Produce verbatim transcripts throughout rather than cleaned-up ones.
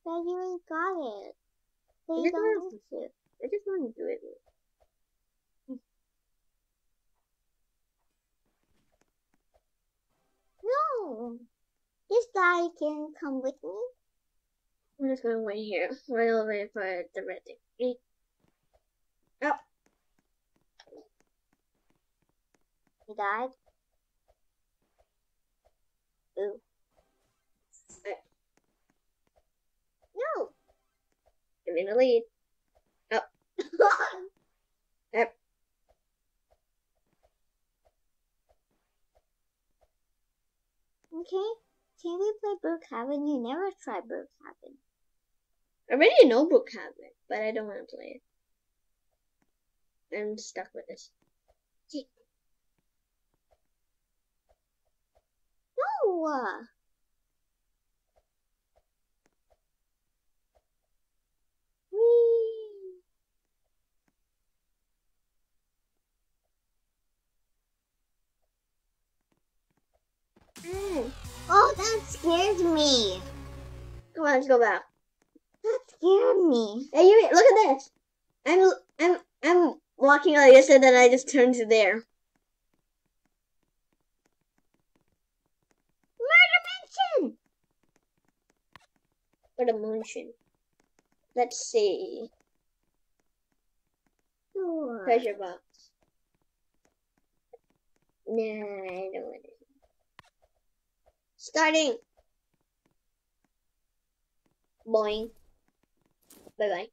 But you ain't got it. They I just don't want want to. I just want to do it. No. This guy can come with me. I'm just gonna wait here. While wait for the red thing. Oh. He died. Ooh. No. I'm in the lead. Oh. Yep. Okay. Can we play Brookhaven? You never tried Brookhaven. I already know Brookhaven, but I don't want to play it. I'm stuck with this. No. Whee. Mm. Oh, that scared me. Come on, let's go back. That scared me. Hey, you look at this. I'm I'm I'm walking like this, and then I just turned to there. Murder Mansion. What a motion. Let's see. Sure. Treasure box. Nah, I don't want it. Starting. Boing. Bye bye.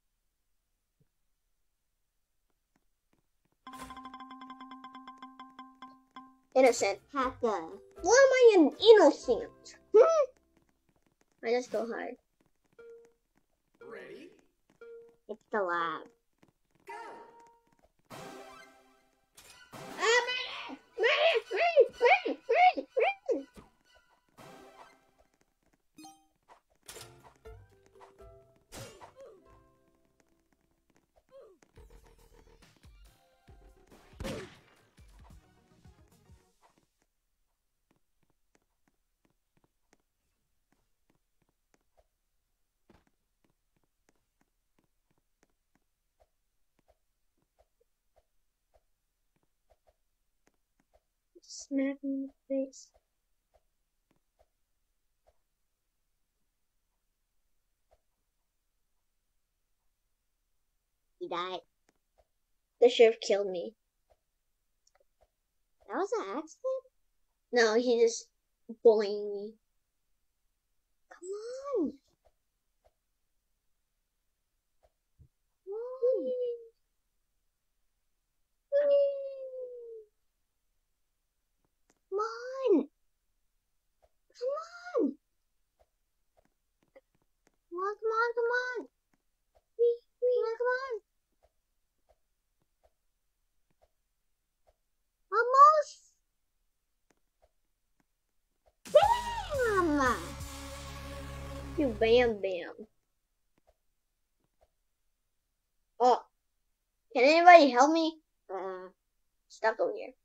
Innocent. Hacker. Why am I an innocent? I just go hard. Ready? It's the lab. Go! Ah, murder! Murder! Murder! Murder! Murder! Smack me in the face. He died. The sheriff killed me. That was an accident? No, he just bullying me. Come on. Come on. Come on. Come on. Come on, come on, come on. Wee, wee. Come on, come on. Almost. Bam! You bam bam. Oh. Can anybody help me? Uh, Stuck over here.